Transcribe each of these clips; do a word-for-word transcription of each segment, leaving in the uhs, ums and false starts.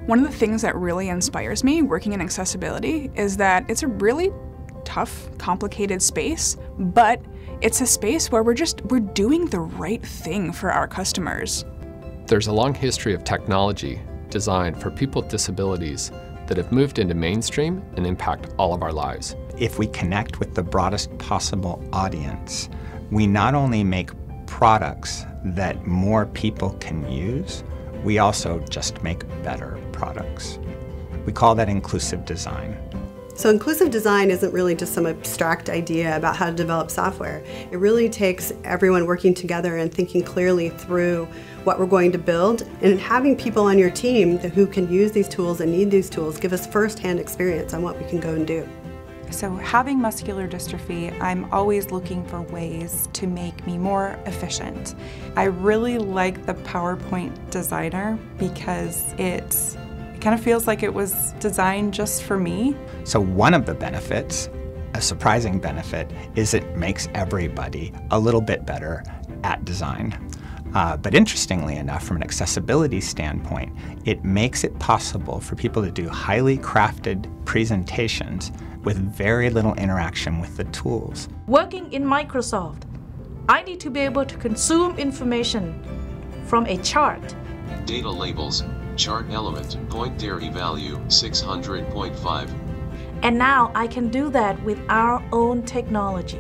One of the things that really inspires me working in accessibility is that it's a really tough, complicated space, but it's a space where we're just, we're doing the right thing for our customers. There's a long history of technology designed for people with disabilities that have moved into mainstream and impact all of our lives. If we connect with the broadest possible audience, we not only make products that more people can use, we also just make better products. We call that inclusive design. So inclusive design isn't really just some abstract idea about how to develop software. It really takes everyone working together and thinking clearly through what we're going to build, and having people on your team who can use these tools and need these tools give us first-hand experience on what we can go and do. So having muscular dystrophy, I'm always looking for ways to make me more efficient. I really like the PowerPoint Designer because it's It kind of feels like it was designed just for me. So one of the benefits, a surprising benefit, is it makes everybody a little bit better at design. Uh, but interestingly enough, from an accessibility standpoint, it makes it possible for people to do highly crafted presentations with very little interaction with the tools. Working in Microsoft, I need to be able to consume information from a chart. Data labels. Chart element, point dairy value, six hundred point five. And now I can do that with our own technology.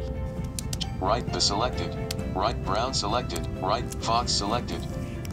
Right the selected. Right brown selected. Right Fox selected.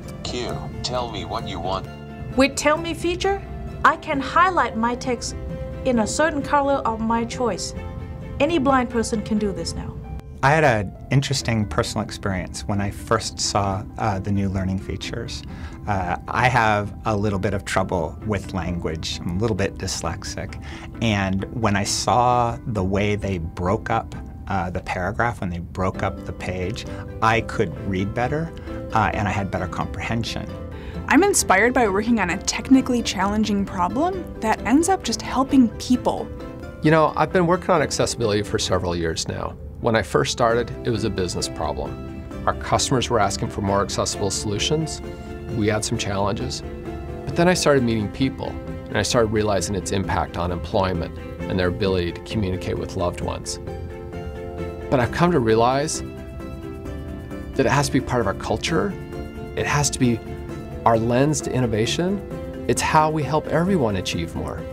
Q, tell me what you want. With Tell Me feature, I can highlight my text in a certain color of my choice. Any blind person can do this now. I had an interesting personal experience when I first saw uh, the new learning features. Uh, I have a little bit of trouble with language. I'm a little bit dyslexic. And when I saw the way they broke up uh, the paragraph, when they broke up the page, I could read better uh, and I had better comprehension. I'm inspired by working on a technically challenging problem that ends up just helping people. You know, I've been working on accessibility for several years now. When I first started, it was a business problem. Our customers were asking for more accessible solutions. We had some challenges. But then I started meeting people, and I started realizing its impact on employment and their ability to communicate with loved ones. But I've come to realize that it has to be part of our culture. It has to be our lens to innovation. It's how we help everyone achieve more.